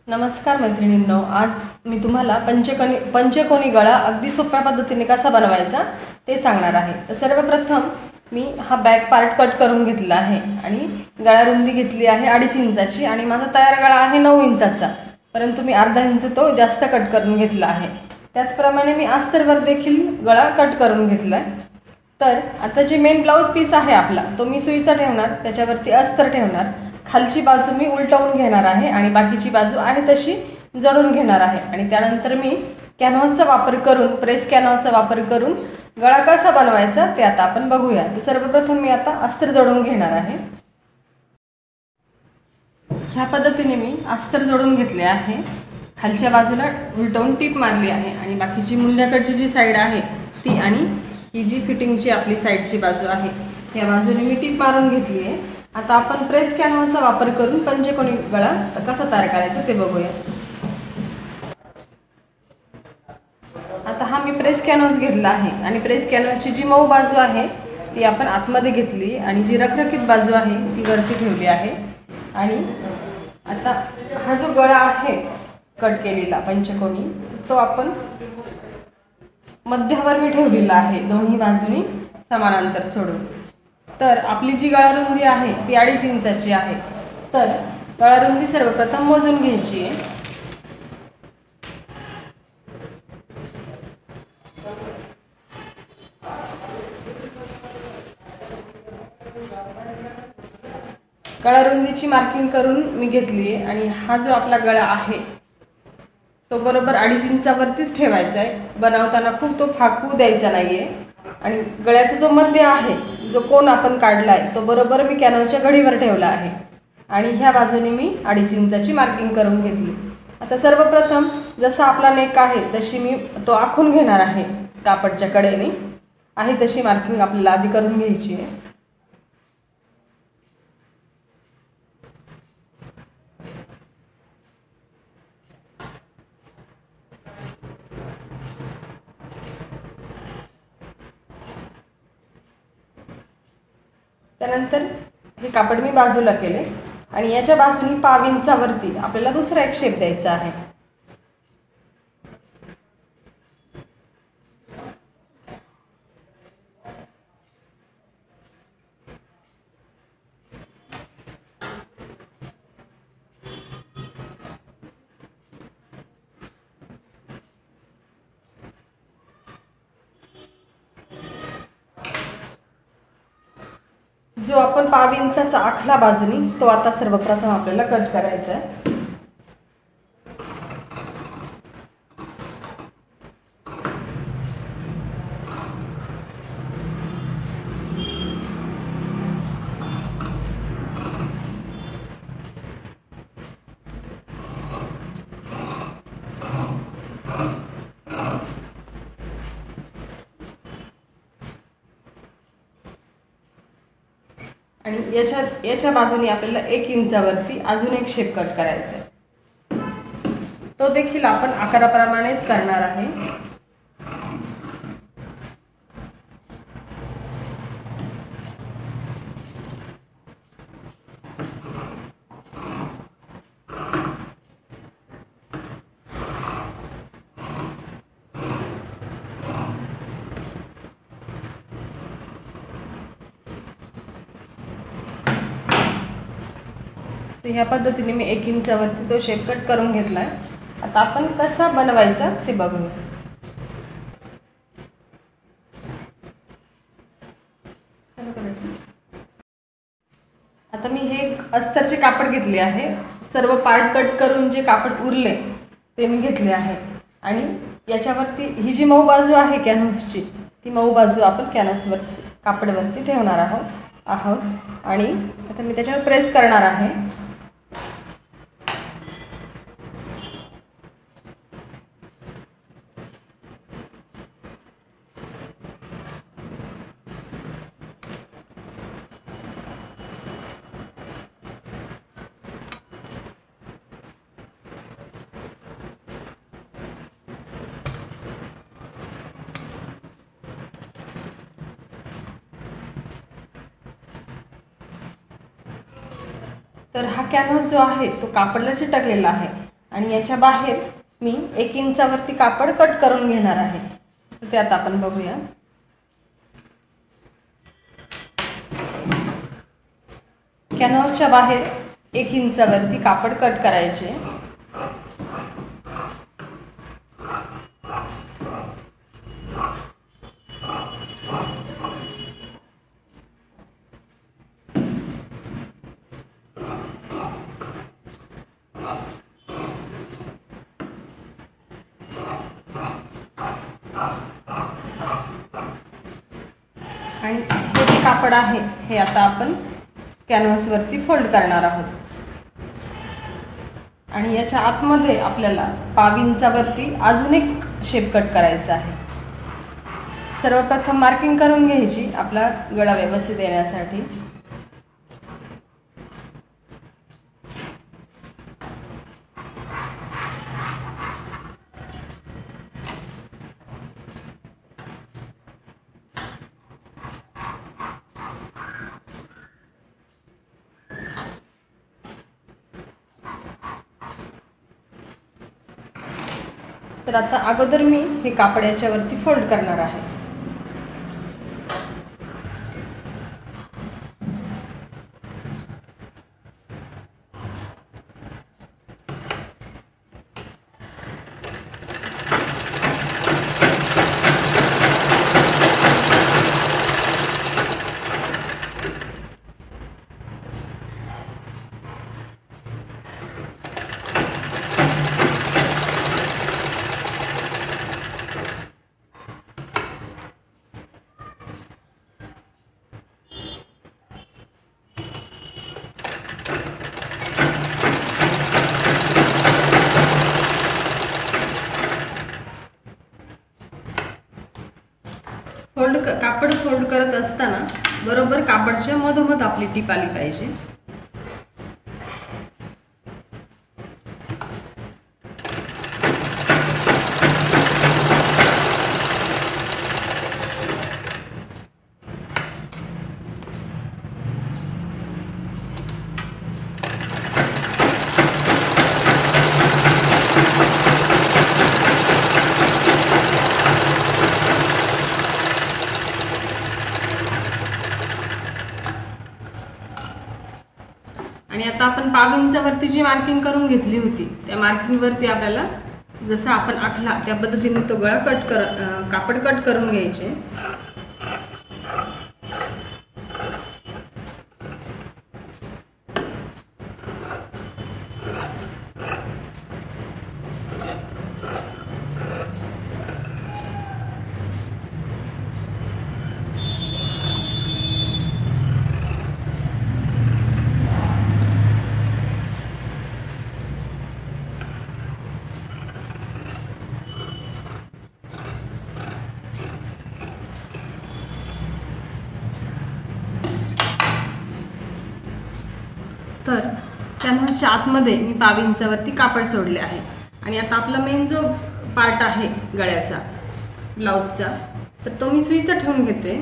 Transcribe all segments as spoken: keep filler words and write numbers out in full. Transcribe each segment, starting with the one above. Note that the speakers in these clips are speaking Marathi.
नमस्कार मैत्रिणींनो, आज मी तुम्हाला पंचकोनी पंचकोनी गळा अगदी सोप्या पद्धतीने कसा बनवायचा ते सांगणार आहे। तर सर्वप्रथम मी हा बॅक पार्ट कट करून घेतला आहे आणि गळा रुंदी घेतली आहे अडीच इंचाची आणि माझा तयार गळा आहे नऊ इंचाचा, परंतु मी अर्धा इंच तो जास्त कट करून घेतला आहे। त्याचप्रमाणे मी अस्तरवर देखील गळा कट करून घेतला आहे। तर आता जे मेन ब्लाउज पीस आहे आपला तो मी सुईचा ठेवणार, त्याच्यावरती अस्तर ठेवणार, खालची बाजू मी उलटवून घेणार आहे आणि बाकीची बाजू आहे तशी जडून घेणार आहे आणि त्यानंतर मी कॅनव्हासचा वापर करून प्रेस कॅनव्हासचा वापर करून गळा कसा बनवायचा ते आता आपण बघूया। तर सर्वप्रथम मी आता अस्तर जोडून घेणार आहे। ह्या पद्धतीने मी अस्तर जोडून घेतले आहे, खालच्या बाजूला उलटवून टीप मारली आहे आणि बाकीची मुंड्याकडची जी साईड आहे ती आणि ही जी फिटिंगची आपली साईडची बाजू आहे या बाजूने मी टीप मारून घेतली आहे। आता आपण प्रेस कॅनव्हासचा वापर करून पंचकोनी गळा कसा तयार करायचा ते बघूया। आता हा मी प्रेस कॅनव्हास घेतला आहे आणि प्रेस कॅनव्हासची जी मऊ बाजू आहे ती आपण आतमध्ये घेतली आणि जी रखरखीत बाजू आहे ती वरती ठेवली आहे। आणि आता हा जो गळा आहे कट केलेला पंचकोनी तो आपण मध्यावर मी ठेवलेला आहे, दोन्ही बाजूनी समान सोडून। तर आपली जी गळा रुंदी आहे ती अडीच इंचाची आहे। तर गळा रुंदी सर्वप्रथम मोजून घ्यायची आहे। गळा रुंदीची मार्किंग करून मी घेतली आहे आणि हा जो आपला गळा आहे तो बरोबर अडीच इंचावरतीच ठेवायचा आहे। बनवताना खूप तो फाकू द्यायचा नाहीये आणि गळ्याचा जो मध्य आहे, जो कोन आपण काढला आहे तो बरोबर मी कॅनव्हासच्या घडीवर ठेवला आहे आणि ह्या बाजूने मी अडीच इंचाची मार्किंग करून घेतली। आता सर्वप्रथम जसा आपला नेक आहे तशी मी तो आखून घेणार आहे, कापडच्या कडेने आहे तशी मार्किंग आपल्याला आधी करून घ्यायची आहे। त्यानंतर हे कापड मी बाजूला केले आणि याच्या बाजूनी पाव इंचावरती आपल्याला दुसरा एक शेप द्यायचा आहे। जो आपण पाव इंचाचा आखला बाजूनी तो आता सर्वप्रथम आपल्याला कट करायचा आहे। आणि याच्या याच्या बाजूने आपल्याला एक इंचावरती अजून एक शेप कट करायचा आहे, तो देखील आपण आकाराप्रमाणेच करणार आहे। तर ह्या पद्धतीने मी एक इंचावरती तो शेप कट करून घेतला आहे। आता आपण कसा बनवायचा ते बघूया। आता मी हे अस्तरचे कापड घेतले आहे, सर्व पार्ट कट करून जे कापड उरले ते मी घेतले आहे आणि याच्यावरती ही जी मऊ बाजू आहे कॅनव्हासची ती मऊ बाजू आपण कॅनव्हासवरती कापडवरती ठेवणार आहोत आहोत आणि आता मी त्याच्यावर प्रेस करणार आहे। तर हा कॅनव्हास जो आहे तो कापडला चिटकलेला आहे आणि याच्या बाहेर मी एक इंचावरती कापड कट करून घेणार आहे. तर ते आता आपण बघूया. कॅनव्हासच्या बाहेर एक इंचावरती कापड कट करायचे. आणि हे जे कापड आहे हे आता आपण कॅनव्हासवरती फोल्ड करणार आहोत. आणि याच्या आतमध्ये आपल्याला पाव इंचावरती अजून एक शेप कट करायचा आहे. सर्वप्रथम मार्किंग करून घ्यायची आपला गळा व्यवस्थित येण्यासाठी. तर आता अगोदर मी हे कापड याच्यावरती फोल्ड करणार आहे. फोल्ड कापड फोल्ड करत असताना बरोबर कापडच्या मधोमध आपली टीप आली पाहिजे. आणि आता आपण पाव इंचावरती जी मार्किंग करून घेतली होती त्या मार्किंगवरती आपल्याला जसं आपण आखला त्या पद्धतीने तो गळा कट कर कापड कट करून घ्यायचे. तर कॅनव्हासच्या आतमध्ये मी पाव इंचावरती कापड सोडले आहे. आणि आता आपला मेन जो पार्ट आहे गळ्याचा ब्लाऊजचा तर तो मी सुईचा ठेवून घेते.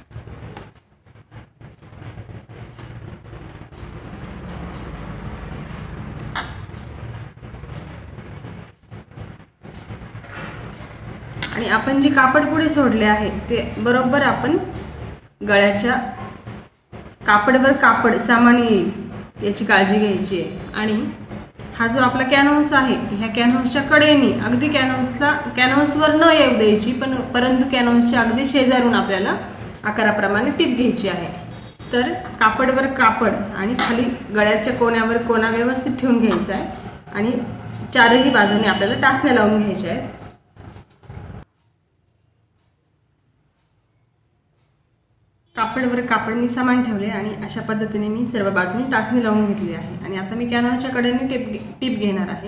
आणि आपण जे कापड पुढे सोडले आहे ते बरोबर आपण गळ्याच्या कापडवर कापड सामान्य येईल याची काळजी घ्यायची आहे. आणि हा जो आपला कॅनव्हास आहे ह्या कॅनव्हासच्या कडेने अगदी कॅनव्हासला कॅनव्हासवर न येऊ द्यायची पण परंतु कॅनव्हासच्या अगदी शेजारून आपल्याला आकाराप्रमाणे टिप घ्यायची आहे. तर कापडवर कापड आणि खाली गळ्याच्या कोण्यावर कोणा व्यवस्थित ठेवून घ्यायचा आहे आणि चारही बाजूने आपल्याला टाचण्या लावून घ्यायच्या आहेत. कापडवर कापड मी समान ठेवले आणि अशा पद्धतीने मी सर्व बाजूने टाचणी लावून घेतली आहे. आणि आता मी कॅनव्हासच्या कडेने टिप टिप घेणार आहे.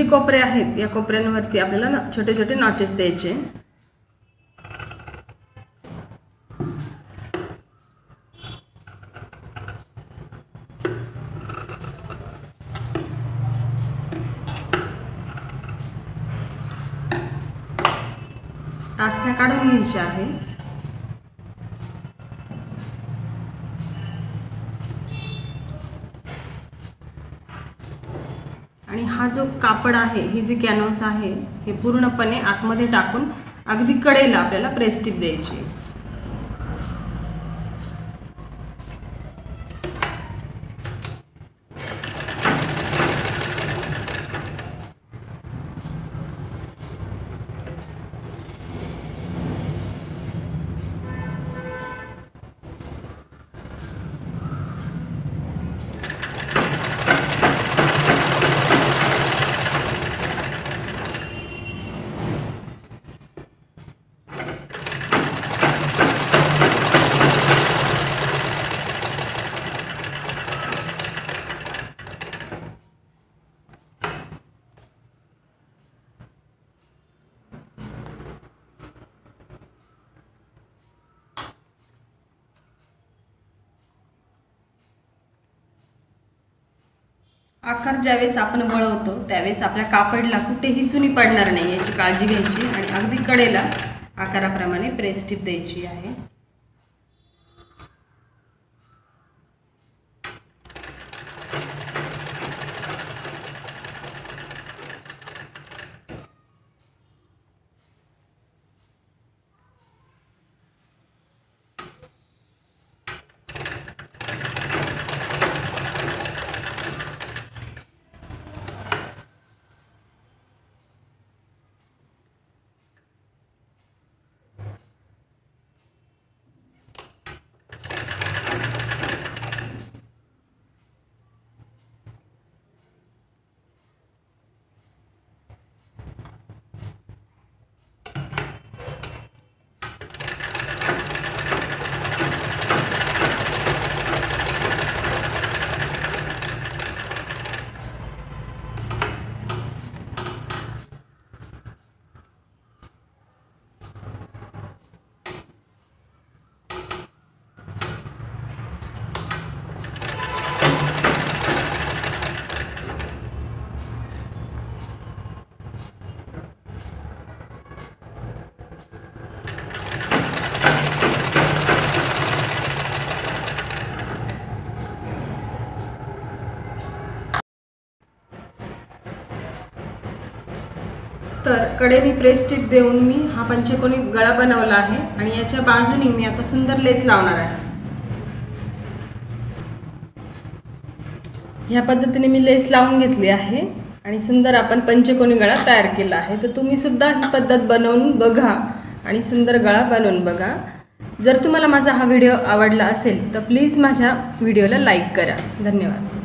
जे कोपरे आहेत या कोपऱ्यांवरती आपल्याला ना छोटे छोटे नॉचेस द्यायचे। टाचण्या काढून घ्यायच्या आहे। आणि हा जो कापड आहे, ही जी कॅनव्हास आहे, हे पूर्णपणे आतमध्ये टाकून अगदी कडेला आपल्याला प्रेस टिप द्यायची। आकार ज्यावेळेस आपण वळवतो त्यावेळेस आपल्या कापडला कुठेही चुनी पडणार नाही याची काळजी घ्यायची आणि अगदी कडेला आकाराप्रमाणे प्रेस टिप द्यायची आहे। तर कडेने प्रेस टिप देऊन मी हा पंचकोनी गळा बनवला आहे आणि याच्या बाजूनी मी आता सुंदर लेस लावणार आहे। ह्या पद्धतीने मी लेस लावून घेतली आहे आणि सुंदर आपण पंचकोनी गळा तयार केला आहे। तर तुम्ही सुद्धा ही पद्धत बनवून बघा आणि सुंदर गळा बनवून बघा। जर तुम्हाला माझा हा व्हिडिओ आवडला असेल तर प्लीज माझ्या व्हिडिओला लाईक करा। धन्यवाद।